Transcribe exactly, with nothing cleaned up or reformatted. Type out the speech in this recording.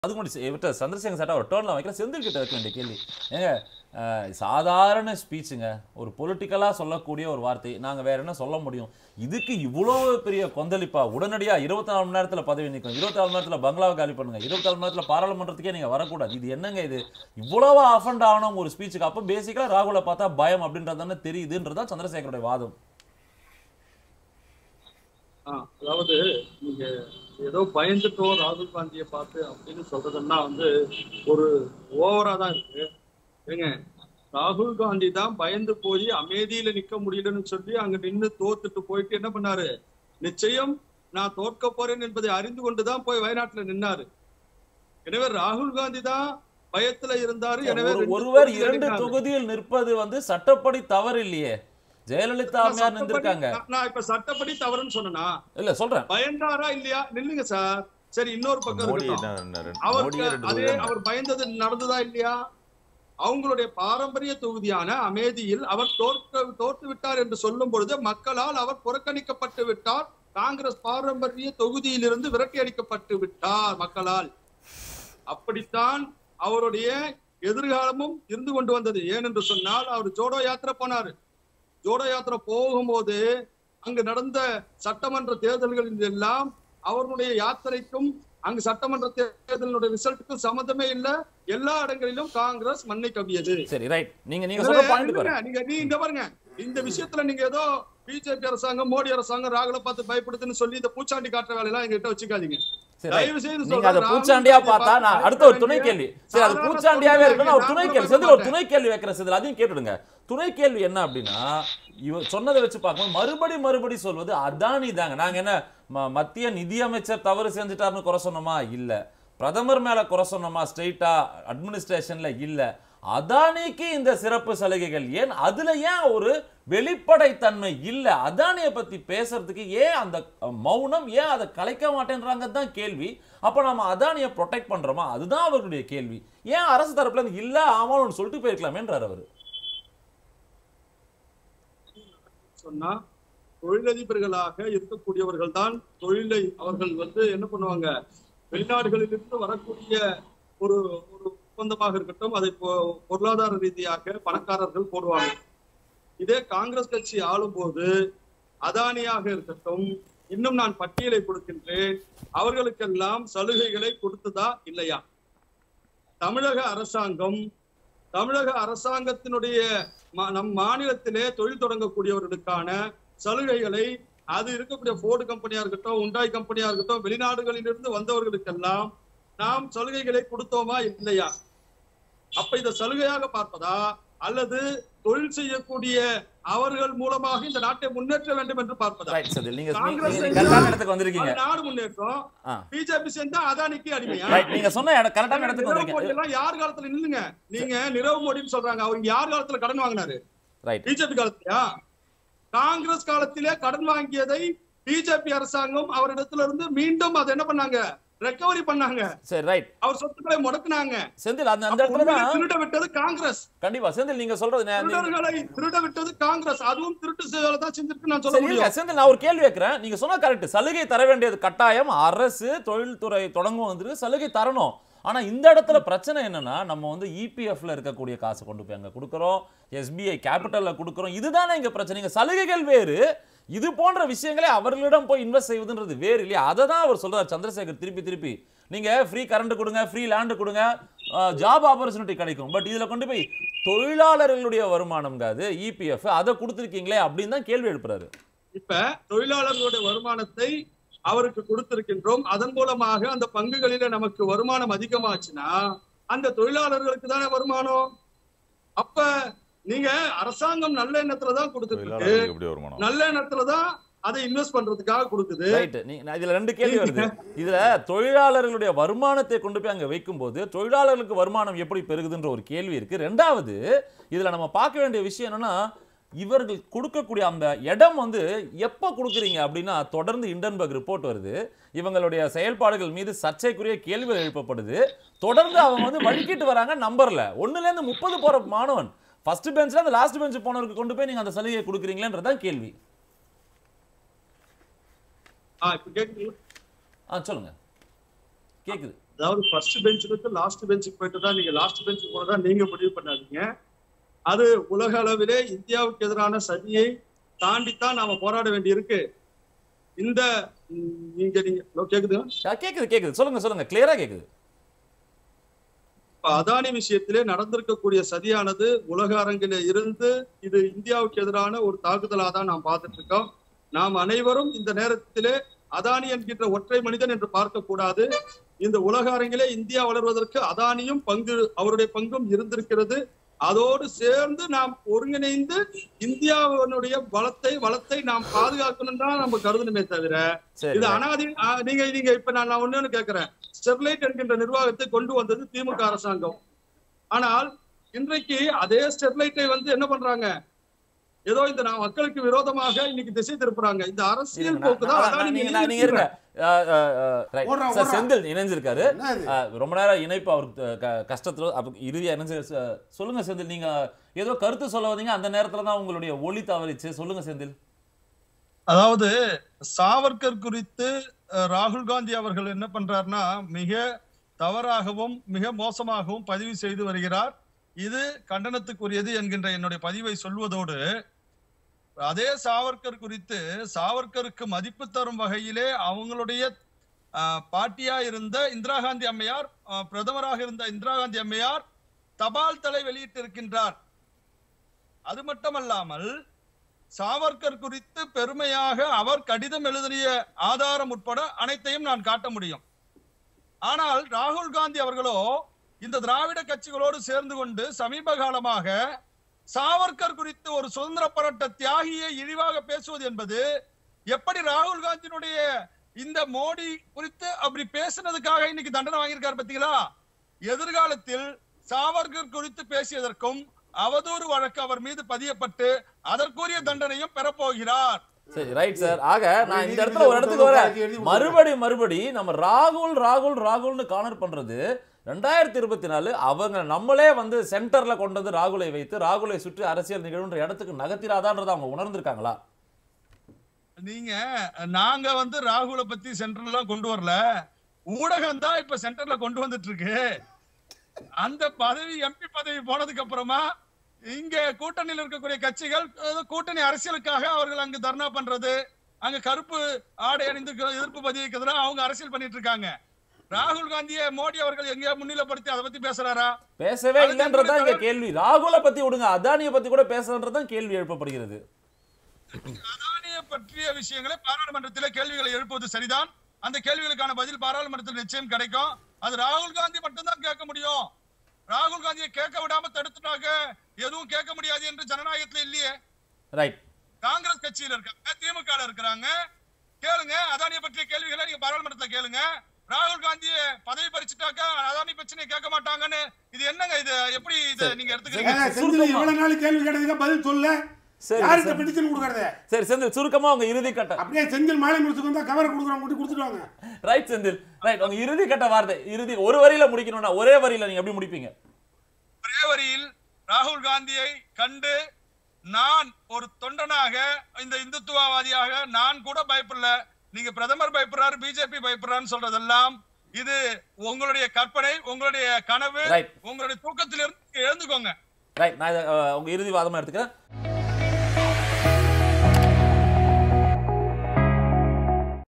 அதுக்கு முன்னாடி இவர்கிட்ட சந்திரசேகர் சார்ட்ட ஒரு டேர்ன்ல வைக்கிற செந்தில் கிட்ட வைக்க வேண்டிய கேள்வி ஏங்க சாதாரண ஸ்பீச்சுங்க ஒரு பொலிட்டிக்கலாக சொல்லக்கூடிய ஒரு வார்த்தை நாங்கள் வேற என்ன சொல்ல முடியும் இதுக்கு இவ்வளோ பெரிய கொந்தளிப்பா உடனடியாக இருபத்தி நாலு மணி நேரத்தில் பதவி நிற்கும் இருபத்தி நாலு மணி நேரத்தில் பங்களாவை காலி பண்ணுங்க இருபத்தி நாலு மணி நேரத்தில் பாராளுமன்றத்துக்கே நீங்கள் வரக்கூடாது இது என்னங்க இது இவ்வளவு அஃபண்ட் ஆகணும் ஒரு ஸ்பீச்சுக்கு அப்போ பேசிக்கலாக ராகுலை பார்த்தா பயம் அப்படின்றதானே தெரியுதுன்றதா சந்திரசேகருடைய வாதம். அதாவது நீங்க ஏதோ பயந்துட்டோம் ராகுல் காந்தியை பார்த்து அப்படின்னு சொல்றதுன்னா வந்து ஒரு ஓவரா தான் இருக்கு. ஏங்க ராகுல் காந்தி தான் பயந்து போய் அமைதியில நிக்க முடியலன்னு சொல்லி அங்க நின்று தோத்துட்டு போயிட்டு என்ன பண்ணாரு, நிச்சயம் நான் தோற்க போறேன் என்பதை அறிந்து கொண்டுதான் போய் வயநாட்டுல நின்னாரு. எனவே ராகுல் காந்தி தான் பயத்துல இருந்தாரு. எனவே ஒருவர் இரண்டு தொகுதியில் நிற்பது வந்து சட்டப்படி தவறு இல்லையே. ஜெயலலிதா அம்மையார் நின்றுருக்காங்க. நான் இப்ப சட்டப்படி தவறுன்னு சொன்னா இல்ல சொல்றேன் பயந்தாரா இல்லையா நில்லுங்க சார். சரி இன்னொரு பக்கம் இருக்கட்டும், அவருக்கு அதே அவர் பயந்தது நடந்ததா இல்லையா? அவங்களுடைய பாரம்பரிய தொகுதியான அமேதியில் அவர் தோற்று தோற்று விட்டார் என்று சொல்லும் பொழுது மக்களால் அவர் புறக்கணிக்கப்பட்டு விட்டார். காங்கிரஸ் பாரம்பரிய தொகுதியிலிருந்து விரட்டி அடிக்கப்பட்டு விட்டார் மக்களால். அப்படித்தான் அவருடைய எதிர்காலமும் இருந்து கொண்டு வந்தது. ஏனென்று சொன்னால் அவர் ஜோடோ யாத்திரை போனாரு. ஜோடோ யாத்திரை போகும்போது அங்கு நடந்த சட்டமன்ற தேர்தல்களில் எல்லாம் அவருடைய யாத்திரைக்கும் அங்கு சட்டமன்ற தேர்தலுடைய ரிசல்ட்டுக்கும் சம்பந்தமே இல்ல. எல்லா இடங்களிலும் காங்கிரஸ் மண்ணை கவ்வியது. சரி ரைட். நீங்க நீங்க சொல்ற பாயிண்ட் பாருங்க. நீங்க நீங்க பாருங்க இந்த விஷயத்துல நீங்க ஏதோ பிஜேபி அரசாங்கம் மோடி அரசாங்கம் ராகுலை பார்த்து பயப்படுதுன்னு சொல்லி இந்த பூச்சாண்டி காட்டுற வேலையெல்லாம் எங்ககிட்ட வச்சுக்காதீங்க. நீங்க அத பூச்சாண்டியா பார்த்தா நான் அடுத்த ஒரு துணை கேள்வி. சரி அது பூச்சாண்டியாவே இருக்குன்னா ஒரு துணை கேள்வி செந்தில் ஒரு துணை கேள்வி வைக்கிற செந்தில் அதையும் கேட்டுடுங்க. துணை கேள்வி என்ன அப்படின்னா இவ சொன்னதை வச்சு பார்க்கும்போது மறுபடி மறுபடி சொல்வது அதானி தாங்க. நாங்க என்ன மத்திய நிதியமைச்சர் தவறு செஞ்சுட்டாருன்னு குறை சொன்னோமா? இல்ல. பிரதமர் மேல குறை சொன்னோமா ஸ்ட்ரெயிட்டா அட்மினிஸ்ட்ரேஷன்ல? இல்ல. அதானிக்கு இந்த சிறப்பு சலுகைகள் ஏன் அதுல ஏன் ஒரு வெளிப்படைத்தன்மை இல்ல? அதானிய பத்தி பேசுறதுக்கு ஏன் அந்த மௌனம்? ஏன் அதை கலைக்க மாட்டேன்றாங்க தான் கேள்வி. அப்ப நம்ம அதானிய ப்ரொடெக்ட் பண்றோமா? அதுதான் அவருடைய கேள்வி. ஏன் அரசு தரப்புல இருந்து இல்ல ஆமான்னு சொல்லிட்டு போயிருக்கலாமேன்றார் அவரு. சொன்னா தொழிலதிபர்களாக இருக்கக்கூடியவர்கள் தான் தொழிலை அவர்கள் வந்து என்ன பண்ணுவாங்க, வெளிநாடுகளிலிருந்து வரக்கூடிய ஒரு ஒரு ஒப்பந்தமாக இருக்கட்டும் அதை பொருளாதார ரீதியாக பணக்காரர்கள் போடுவாங்க. இதே காங்கிரஸ் கட்சி ஆளும் போது அதானியாக இருக்கட்டும் இன்னும் நான் பட்டியலை கொடுக்கின்றேன் அவர்களுக்கெல்லாம் சலுகைகளை கொடுத்ததா இல்லையா? தமிழக அரசாங்கம் தமிழக அரசாங்கத்தினுடைய நம் மாநிலத்திலே தொழில் தொடங்கக்கூடியவர்களுக்கான சலுகைகளை அது இருக்கக்கூடிய போர்டு கம்பெனியா இருக்கட்டும் உண்டாய் கம்பெனியா இருக்கட்டும் வெளிநாடுகளிலிருந்து வந்தவர்களுக்கெல்லாம் நாம் சலுகைகளை கொடுத்தோமா இல்லையா? அப்ப இதை சலுகையாக பார்ப்பதா அல்லது தொழில் செய்யக்கூடிய அவர்கள் மூலமாக இந்த நாட்டை முன்னேற்ற வேண்டும் என்று பார்ப்பதா? நாடு முன்னேற்றம் பிஜேபி சேர்ந்தா அதானிக்கு அடிமையா? நீங்க சொன்ன கரெக்டான இடத்துக்கு வந்திருக்கீங்க. யார் காலத்துல நில்லுங்க நீங்க நிரவ் மோடின்னு சொல்றாங்க. அவங்க யார் காலத்துல கடன் வாங்கினாரு? பிஜேபி காலத்திலயா? காங்கிரஸ் காலத்திலே கடன் வாங்கியதை பிஜேபி அரசாங்கம் அவரிடத்துல இருந்து மீண்டும் அதை என்ன பண்ணாங்க, ரெக்கவரி பண்ணாங்க. சரி ரைட். அவர் சொத்துக்களை முடக்குனாங்க. செந்தில் அந்த அந்த இடத்துல தான் திருட விட்டது காங்கிரஸ். கண்டிப்பா செந்தில் நீங்க சொல்றது திருடர்களை திருட விட்டது காங்கிரஸ். அதுவும் திருட்டு சேவலை தான் செஞ்சிருக்கு நான் சொல்ல முடியும். செந்தில் நான் ஒரு கேள்வி வைக்கிறேன். நீங்க சொன்னா கரெக்ட். சலுகை தர வேண்டியது கட்டாயம். அரசு தொழில்துறை தொடங்கும் வந்து சலுகை தரணும். ஆனா இந்த இடத்துல பிரச்சனை என்னன்னா நம்ம வந்து இபிஎஃப்ல இருக்கக்கூடிய காசு கொண்டு போய் அங்க கொடுக்குறோம், எஸ்பிஐ கேபிட்டல்ல கொடுக்குறோம். இதுதானே இங்க பிரச்சனை. சலுகைகள் வேறு, இது போன்ற விஷயங்களை அவர்களிடம் போய் இன்வெஸ்ட் செய்வதுன்றது வேறு இல்லையா? அதை தான் அவர் சொல்றார் சந்திரசேகர் திருப்பி திருப்பி. நீங்க ஃப்ரீ கரண்ட் கொடுங்க, ஃப்ரீ லேண்ட் கொடுங்க, ஜாப் ஆப்பர்ச்சுனிட்டி கிடைக்கும். பட் இதுல கொண்டு போய் தொழிலாளர்களுடைய வருமானம் அது இபிஎஃப் அதை கொடுத்துருக்கீங்களே அப்படின்னு தான் கேள்வி எழுப்புறாரு. இப்ப தொழிலாளர்களுடைய வருமானத்தை அவருக்கு கொடுத்திருக்கின்றோம். அதன் மூலமாக அந்த பங்குகளில நமக்கு வருமானம் அதிகமாச்சுன்னா அந்த தொழிலாளர்களுக்கு தானே வருமானம். அப்ப நீங்க அரசாங்கம் நல்ல எண்ணத்துலதான் கொடுத்துருக்கு, நல்ல எண்ணத்துலதான் அதை இன்வெஸ்ட் பண்றதுக்காக கொடுக்குது. இதுல ரெண்டு கேள்வி வருது. இதுல தொழிலாளர்களுடைய வருமானத்தை கொண்டு போய் அங்க வைக்கும் போது தொழிலாளர்களுக்கு வருமானம் எப்படி பெருகுதுன்ற ஒரு கேள்வி இருக்கு. ரெண்டாவது இதுல நம்ம பார்க்க வேண்டிய விஷயம் என்னன்னா இவர்கள் கொடுக்கக்கூடிய அந்த இடம் வந்து எப்போ கொடுக்குறீங்க அப்படின்னா தொடர்ந்து இண்டன்பர்க் ரிப்போர்ட் வருது. இவங்களுடைய செயல்பாடுகள் மீது சர்ச்சைக்குரிய கேள்விகள் எழுப்பப்படுது. தொடர்ந்து அவங்க வந்து வழிகிட்டு வராங்க. நம்பர்ல ஒண்ணுல இருந்து முப்பது போற மாணவன் ஃபர்ஸ்ட் பெஞ்ச்ல இருந்து லாஸ்ட் பெஞ்ச் போனவருக்கு கொண்டு போய் நீங்க அந்த சலுகையை கொடுக்குறீங்களேன்றதான் கேள்வி. ஆ சொல்லுங்க. கேக்குது. அதாவது ஃபர்ஸ்ட் பெஞ்சுல இருந்து லாஸ்ட் பெஞ்சுக்கு போயிட்டு தான் நீங்க லாஸ்ட் பெஞ்சுக்கு போனதான் நீங்க முடிவு பண்ணாதீங்க. அது உலக அளவிலே இந்தியாவுக்கு எதிரான சதியை தாண்டித்தான் நாம போராட வேண்டி இருக்கு. இந்த நீங்க நீங்க கேக்குதுங்க கேக்குது கேக்குது சொல்லுங்க சொல்லுங்க கிளியரா கேக்குது. அதானி விஷயத்திலே நடந்திருக்கக்கூடிய சதியானது உலக அரங்கில இருந்து இது இந்தியாவுக்கு எதிரான ஒரு தாக்குதலாக தான் நாம் பார்த்துட்டு இருக்கோம். நாம் அனைவரும் இந்த நேரத்திலே அதானி என்கின்ற ஒற்றை மனிதன் என்று பார்க்க கூடாது. இந்த உலக அரங்கிலே இந்தியா வளர்வதற்கு அதானியும் பங்கு அவருடைய பங்கும் இருந்திருக்கிறது. அதோடு சேர்ந்து நாம் ஒருங்கிணைந்து இந்தியாவினுடைய பலத்தை வளத்தை நாம் பாதுகாக்கணும் தான் நம்ம கருதணுமே தவிர இது அனாதி நீங்க நீங்க இப்ப நான் நான் ஒண்ணு கேட்கிறேன். ஸ்டெர்லைட் என்கின்ற நிர்வாகத்தை கொண்டு வந்தது திமுக அரசாங்கம். ஆனால் இன்றைக்கு அதே ஸ்டெர்லைட்டை வந்து என்ன பண்றாங்க, ஏதோ இந்த மக்களுக்கு விரோதமாக இன்னைக்கு திசை திருப்புறாங்க. இந்த அரசியல் போக்கு தான். செந்தில் இணைஞ்சிருக்காரு ரொம்ப நேரம் இணைப்பு அவருக்கு கஷ்டத்துல இறுதியா இணைஞ்சு சொல்லுங்க செந்தில். நீங்க ஏதோ கருத்து சொல்ல வந்தீங்க, அந்த நேரத்துல தான் உங்களுடைய ஒளி தவறிச்சு. சொல்லுங்க செந்தில். அதாவது சாவர்கர் குறித்து ராகுல் காந்தி அவர்கள் என்ன பண்றாருன்னா மிக தவறாகவும் மிக மோசமாகவும் பதிவு செய்து வருகிறார். இது கண்டனத்துக்குரியது என்கின்ற என்னுடைய பதிவை சொல்வதோடு அதே சாவர்கர் குறித்து சாவர்கருக்கு மதிப்பு தரும் வகையிலே அவங்களுடைய பாட்டியா இருந்த இந்திரா காந்தி அம்மையார், பிரதமராக இருந்த இந்திரா காந்தி அம்மையார் தபால் தலை வெளியிட்டிருக்கின்றார். அது மட்டுமல்லாமல் சாவர்கர் குறித்து பெருமையாக அவர் கடிதம் எழுதிய ஆதாரம் உட்பட அனைத்தையும் நான் காட்ட முடியும். ஆனால் ராகுல் காந்தி அவர்களோ இந்த திராவிட கட்சிகளோடு சேர்ந்து கொண்டு சமீப காலமாக சாவர்கர் குறித்து ஒரு சுதந்திர போராட்ட தியாகியை இழிவாக பேசுவது என்பது எப்படி ராகுல் காந்தியினுடைய இந்த மோடி குறித்து அப்படி பேசினதுக்காக இன்னைக்கு தண்டனை வாங்கியிருக்காரு பாத்தீங்களா? எதிர்காலத்தில் சாவர்கர் குறித்து பேசியதற்கும் அவதூறு வழக்கு அவர் மீது பதியப்பட்டு அதற்குரிய தண்டனையும் பெறப்போகிறார். சரி ரைட் சார். ஆக நான் இந்த இடத்துல ஒரு இடத்துக்கு வர மறுபடி மறுபடி நம்ம ராகுல் ராகுல் ராகுல்னு கார்னர் பண்றது ரெண்டாயிரத்தி இருபத்தி நாலு அவங்க நம்மளே வந்து சென்டர்ல கொண்டு வந்து ராகுலை வைத்து ராகுலை சுற்றி அரசியல் நிகழ்வுன்ற இடத்துக்கு நகர்த்திராதான்றதை அவங்க உணர்ந்திருக்காங்களா? நீங்க நாங்க வந்து ராகுலை பத்தி சென்டர்ல கொண்டு வரல, ஊடகம் தான் இப்ப சென்டர்ல கொண்டு வந்துட்டு இருக்கு. அந்த பதவி எம்பி பதவி போனதுக்கு அப்புறமா இங்க கூட்டணியில் இருக்கக்கூடிய கட்சிகள் கூட்டணி அரசியலுக்காக அவர்கள் அங்கு தர்ணா பண்றது, அங்க கருப்பு ஆடை அணிந்து எதிர்ப்பு பதிவுக்கு எதிராக அவங்க அரசியல் பண்ணிட்டு இருக்காங்க. ராகுல் காந்தியை மோடி அவர்கள் எங்கேயா முன்னிலைப்படுத்தி அதை பத்தி பேசுறாரா? பேசவே இல்லைன்றதான் இங்க கேள்வி. ராகுலை பத்தி விடுங்க, அதானியை பத்தி கூட பேசுறதுதான் கேள்வி எழுப்பப்படுகிறது. அதானியை பற்றிய விஷயங்களை பாராளுமன்றத்திலே கேள்விகளை எழுப்புவது சரிதான். அந்த கேள்விகளுக்கான பதில் பாராளுமன்றத்தில் நிச்சயம் கிடைக்கும். அது ராகுல் காந்தி மட்டும்தான் கேட்க முடியும். ராகுல் காந்தியை கேட்க விடாம தடுத்துட்டாங்க, எதுவும் கேட்க முடியாது என்று ஜனநாயகத்துல இல்லையே. ரைட். காங்கிரஸ் கட்சியில இருக்காங்க, திமுக இருக்காங்க, கேளுங்க. அதானியை பற்றிய கேள்விகளை நீங்க பாராளுமன்றத்துல கேளுங்க. ராகுல் காந்தியை பதவி பறிச்சுட்டாக்க அதானி பிரச்சனை கேட்க மாட்டாங்கன்னு இது என்னங்க? இது எப்படி இது நீங்க எடுத்துக்கிறீங்க? இவ்வளவு நாள் கேள்வி கேட்டதுக்கு பதில் சொல்ல யாருக்கு பெட்டிஷன் கொடுக்கறது? சரி செந்தில் சுருக்கமா உங்க இறுதி கட்ட அப்படியே செந்தில் மாலை முடிச்சுக்கு வந்தா கவரை கொடுக்குறவங்க கூட்டி கொடுத்துடுவாங்க. Right Senthil right. உங்க இறுதி கட்ட வார்த்தை இறுதி ஒரு வரியில முடிக்கணும்னா ஒரே வரியில நீங்க எப்படி முடிப்பீங்க? ஒரே வரியில் ராகுல் காந்தியை கண்டு நான் ஒரு தொண்டனாக இந்த இந்துத்துவவாதியாக நான் கூட பயப்படல. நீங்க பிரதமர் பயப்படுறாரு, பிஜேபி பயப்படுறான்னு சொல்றதெல்லாம் இது உங்களுடைய கற்பனை, உங்களுடைய கனவு, உங்களுடைய தூக்கத்திலிருந்து எழுந்துக்கோங்க. ரைட். நான் உங்க இறுதி வாதமா எடுத்துக்கிறேன்.